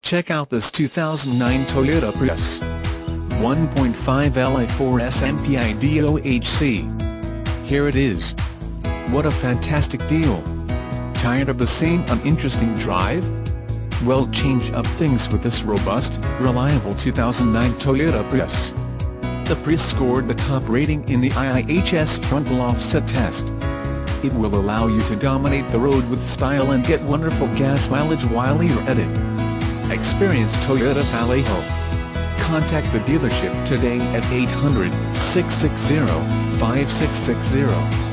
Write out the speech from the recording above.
Check out this 2009 Toyota Prius 1.5 I4 SMPI DOHC. Here it is. What a fantastic deal! Tired of the same uninteresting drive? Well, change up things with this robust, reliable 2009 Toyota Prius. The Prius scored the top rating in the IIHS frontal offset test. It will allow you to dominate the road with style and get wonderful gas mileage while you're at it. Experience Toyota Vallejo. Contact the dealership today at 800-660-5660.